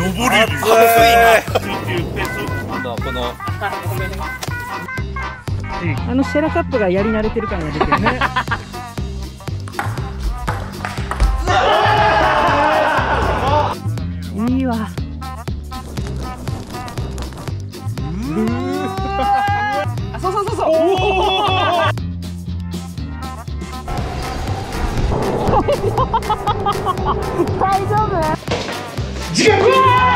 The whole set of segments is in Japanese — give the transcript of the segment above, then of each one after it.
上りる。このシェラカップがやり慣れてる感が出てるね。いいわ。そうそうそうそう。大丈夫？時間。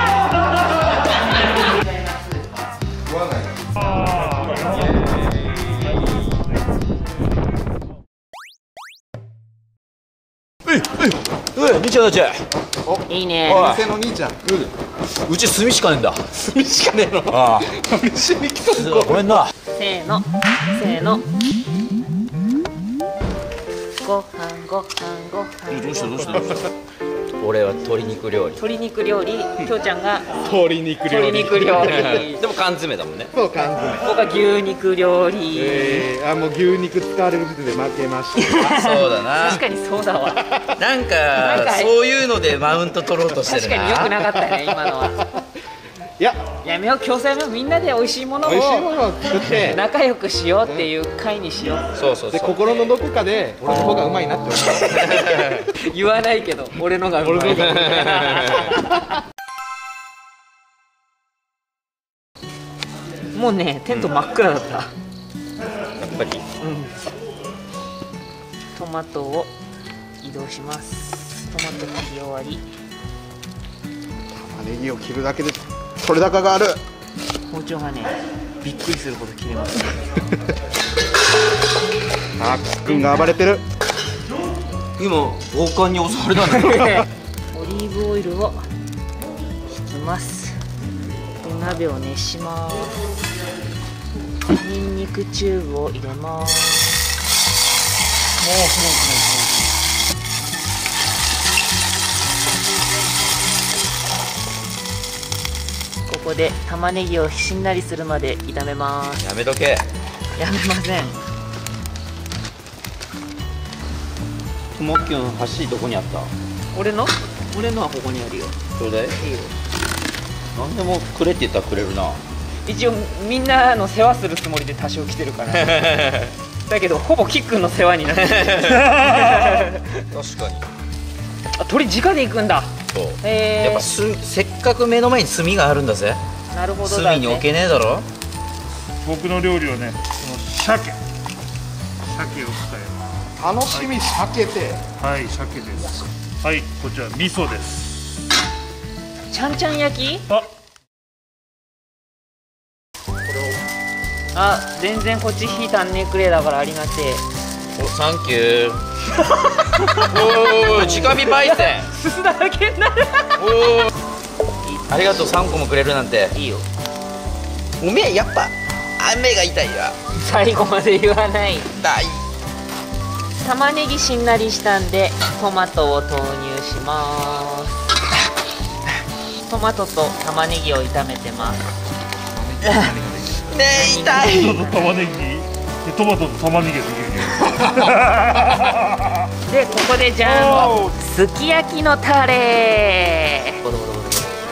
兄ちゃんたち。 いいね。 店の兄ちゃん。 うち炭しかねえんだ。 炭しかねえの。 ああ。 一緒に来たの。 ごめんな。 せーの。せーの。ご飯ご飯ご飯。 どうした俺は鶏肉料理。 鶏肉料理。きょうちゃんが鶏肉料理。 鶏肉料理。 でも缶詰だもんね。 そう缶詰。 僕は牛肉料理。 もう牛肉使われる時点で負けました。 そうだな。 確かにそうだわ。 なんかそういうのでマウント取ろうとしてるな。 確かに良くなかったね今のは。 いや、 やめよう、共催もみんなで美味しいものを美味しいものを作って仲良くしようっていう会にしよう。 そうそうでそう。 心のどこかで俺の方がうまいなって思う。 言わないけど俺のがうまい。もうねテント真っ暗だった。 やっぱり。 トマトを移動します。トマト切り終わり。 玉ねぎを切るだけで取れ高がある。 包丁がねびっくりするほど切れます。 あっくんが暴れてる。 今王冠に襲われたんだよ。 オリーブオイルを引きます。で鍋を熱します。ニンニクチューブを入れます。ここで玉ねぎをしんなりするまで炒めます。 やめとけ。 やめません。 ともっきゅん箸どこにあった？ 俺のはここにあるよ。 ちょうだい。 いいよ。 なんでもくれって言ったらくれるな。 一応みんなの世話するつもりで多少来てるから。だけどほぼキックンの世話になってる。 確かに。 あ、鳥直で行くんだ。 そう。やっぱせっかく目の前に炭があるんだぜ。 なるほどだね。 炭に置けねえだろ。 僕の料理はね、この鮭を使います。 楽しみ、鮭で。 はい、鮭です。はい、こちら味噌です。 ちゃんちゃん焼き？ あ、 あ、全然こっち火足んねえくれだからありがてえ。 お、サンキュー。おお、直火焙煎。 すすだらけになる。 おお。ありがとう、3個もくれるなんて。 いいよ。 おめえやっぱ目が痛いわ。 最後まで言わない。 痛い。 玉ねぎしんなりしたんでトマトを投入します。トマトと玉ねぎを炒めてます。 ねえ、痛い。 トマトと玉ねぎでトマトと玉ねぎができるでここでじゃん、すき焼きのタレ。ボロボロボロボロ。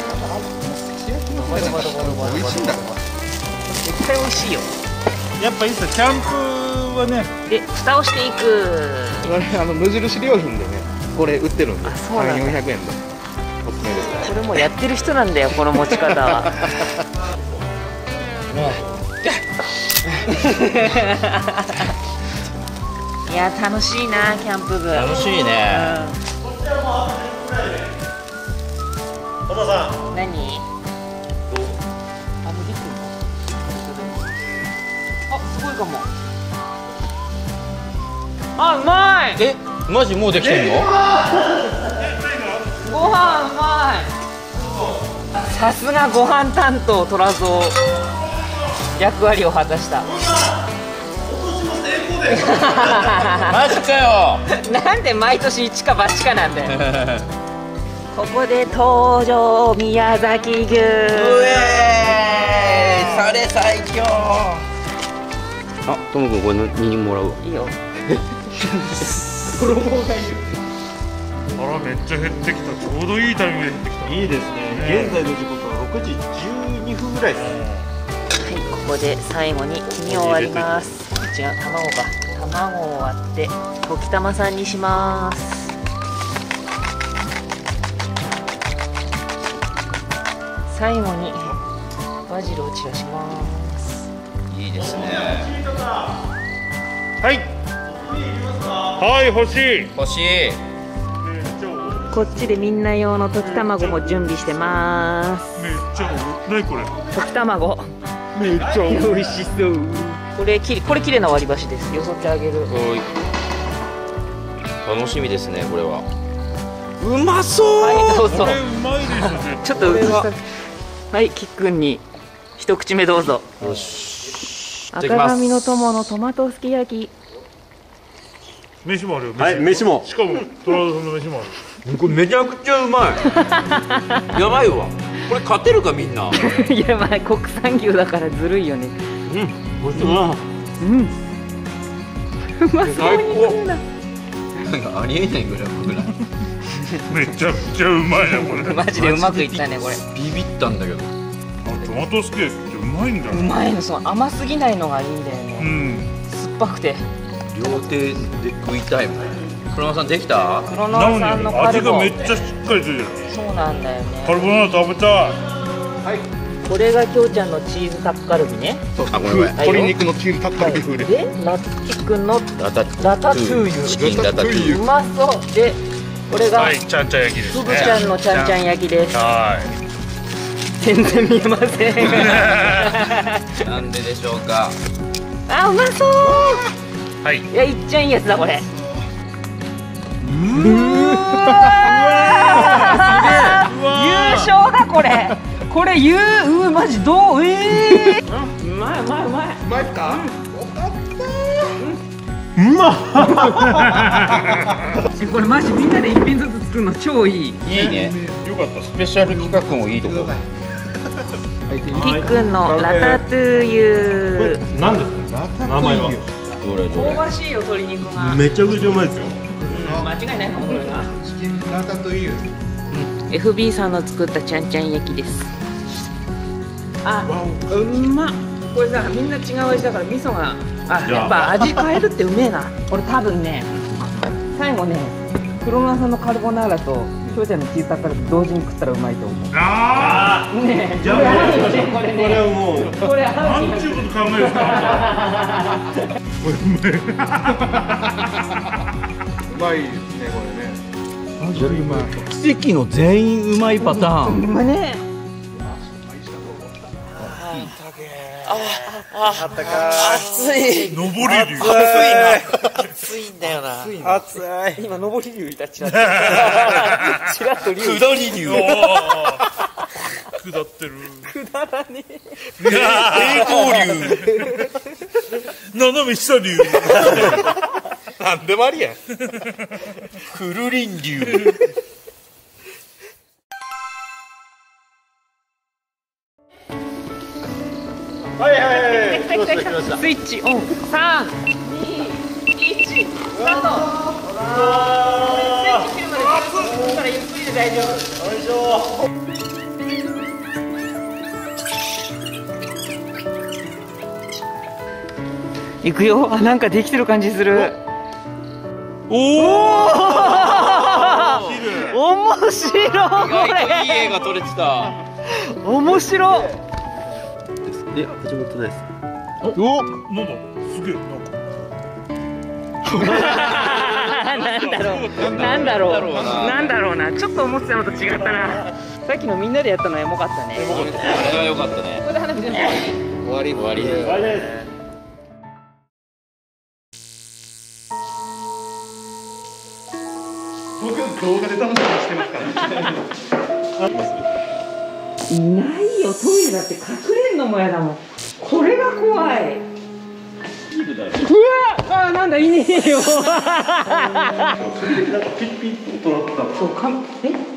美味しいんだ。 絶対美味しいよ。 やっぱいいっすよ、キャンプはね。 で蓋をしていく。 これ無印良品でね、これ売ってるんで、 あ、そうなんだ。 300、400円でおすすめです。 これもうやってる人なんだよ、この持ち方は。いや楽しいなキャンプ部。 楽しいね。 パパさん。 何？あ、もうできるの？あ、すごいかも。あ、うまい。 え、マジもうできてんの？ ご飯うまい。さすがご飯担当虎蔵。役割を果たした。 マジかよ。 なんで毎年一か八かなんだよ。ここで登場、宮崎牛。 うえーい、それ最強。あ、ともくんこれにもらうわ。 いいよ。 衣がいる。 あらめっちゃ減ってきた。ちょうどいいタイミングで減ってきた。 いいですね。現在の時刻は6時12分ぐらいです。 はい、ここで最後に黄身を割ります。違う、卵を割って溶き玉さんにします。最後にバジルを散らします。 いいですね。 はい。はい、欲しい。 欲しい。 こっちでみんな用の溶き卵も準備してます。 めっちゃ何これ。 溶き卵めっちゃ美味しそう。これ綺麗な割り箸です。よそってあげる。 楽しみですね、これは。 うまそう。 はい、どうぞ。 これうまいですね。 ちょっとはい、キックンに一口目どうぞ。 よし。 赤髪の友のトマトすき焼き。 飯もあるよ。 はい、飯も。 しかもトラウドさんの飯もある。 これめちゃくちゃうまい。やばいわ。これ勝てるかみんな。 いや、まあ国産牛だからずるいよね。 美味しいな。 うまそうに食うな。 なんかありえないぐらい僕ら。 めちゃくちゃうまいなこれ。 マジでうまくいったねこれ。 ビビったんだけど。 トマトスケってうまいんだうね。 まいの、そう甘すぎないのがいいんだようね。 ん。 酸っぱくて。 両手で食いたいもん。黒間さんできた？ 黒野なさんののに味カルボ。 がめっちゃしっかりついてる。 そうなんだよカルね。 ボナーラ食べたい。 これがきょうちゃんのチーズタッカルビね。 あ、ごめんごめん。 はいよ鶏肉のチーズタッカルビ風で。 で、ラッキ君のラタラタトゥーユ。 チキンラタトゥーユ。 うまそう。で、これがはい、ちゃんちゃん焼きですね。 ふぐちゃんのちゃんちゃん焼きです。 は全然見えません。 なんででしょうか。 あ、うまそう。 い。はい。 いや、いっちゃいいやつだこれ。優勝だこれ。これマジどう？うまい。 うまいか？ これマジみんなで一品ずつ作るの超いい。 いいね。 よかった。 スペシャル企画もいいとこ。 キックンのラタトゥーユ。 何ですか？名前は。 どれどれ。 香ばしいよ鶏肉が。 めちゃくちゃうまいですよ。 間違いないかもこれが。 チキンラタトゥーユ。 FB さんの作ったちゃんちゃん焼きです。あ、うまっ。これさ、みんな違う味だから味噌が、やっぱ味変えるってうめえな。これ多分ね、最後ね、黒川さんのカルボナーラときょうちゃんのチーズタッカルビ同時に食ったらうまいと思う。 あねえ、 じゃあこれ合うよね、これね。 これはもう。 これあ。 合うよなんちゅうこと考えるんですか。これうめえ。 うまいですね、これね。 奇跡の全員うまいパターン。 うまね。熱い。 上り竜。 暑いんだよな。暑い。 今上り竜いたちらっと。ちらっと竜。 下り竜。 下ってる。 くだらねえ。 平行竜。 斜め下竜。 なんでもありや。くるりん竜。 スイッチオン。3、2、1、スタート。スイッチ切るまで10分からゆっくりで大丈夫。いくよ。あ、なんかできてる感じする。おお。面白い。これ。 いい絵が撮れてた。 面白い。 藤本です。 お、なんだ。すげえ。 なんだろうな。ちょっと思ってたのと違ったな。さっきのみんなでやったのはエモかったね。 これは良かったね。 これで花火全部終わり終わり。 僕動画で楽しみにしてますから。 いないよ。トイレだって隠れんのもやだもん。これが怖い。うわ、なんだいねえよ。 ピッピッと音鳴った。 そうか。